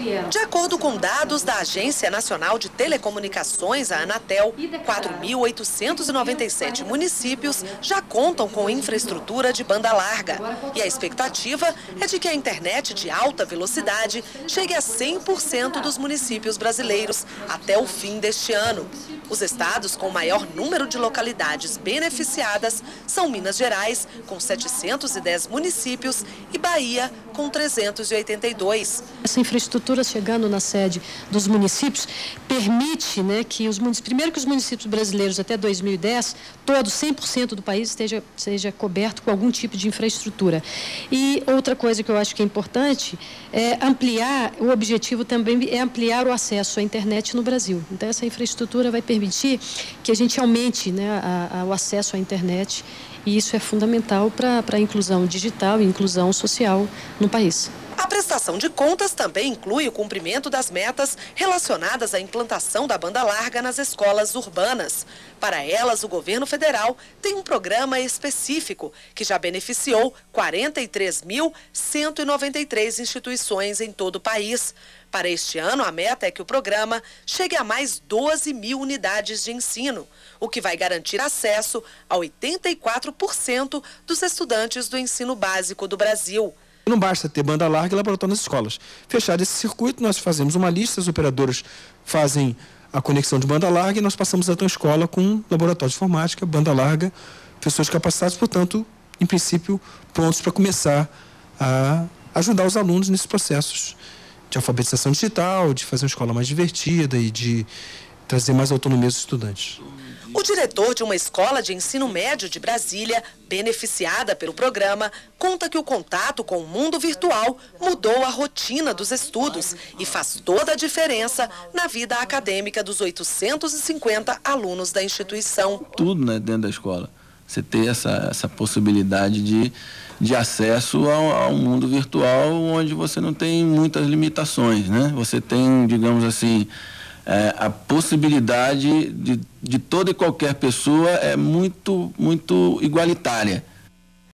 De acordo com dados da Agência Nacional de Telecomunicações, a Anatel, 4.897 municípios já contam com infraestrutura de banda larga. E a expectativa é de que a internet de alta velocidade chegue a 100% dos municípios brasileiros até o fim deste ano. Os estados com maior número de localidades beneficiadas são Minas Gerais, com 710 municípios, e Bahia, com 382. Essa infraestrutura chegando na sede dos municípios permite, que os municípios brasileiros até 2010, todos, 100% do país seja coberto com algum tipo de infraestrutura. E outra coisa que eu acho que é importante é ampliar, o objetivo também é ampliar o acesso à internet no Brasil. Então, essa infraestrutura vai permitir que a gente aumente o acesso à internet, e isso é fundamental para a inclusão digital e inclusão social no país. A prestação de contas também inclui o cumprimento das metas relacionadas à implantação da banda larga nas escolas urbanas. Para elas, o governo federal tem um programa específico que já beneficiou 43.193 instituições em todo o país. Para este ano, a meta é que o programa chegue a mais 12 mil unidades de ensino, o que vai garantir acesso a 84% dos estudantes do ensino básico do Brasil. Não basta ter banda larga e laboratório nas escolas. Fechado esse circuito, nós fazemos uma lista, as operadoras fazem a conexão de banda larga e nós passamos a tua escola com laboratório de informática, banda larga, pessoas capacitadas, portanto, em princípio, prontos para começar a ajudar os alunos nesses processos de alfabetização digital, de fazer uma escola mais divertida e de trazer mais autonomia aos estudantes. O diretor de uma escola de ensino médio de Brasília, beneficiada pelo programa, conta que o contato com o mundo virtual mudou a rotina dos estudos e faz toda a diferença na vida acadêmica dos 850 alunos da instituição. Tudo, dentro da escola. Você ter essa possibilidade de acesso ao mundo virtual, onde você não tem muitas limitações, Você tem, digamos assim, a possibilidade de toda e qualquer pessoa é muito, muito igualitária.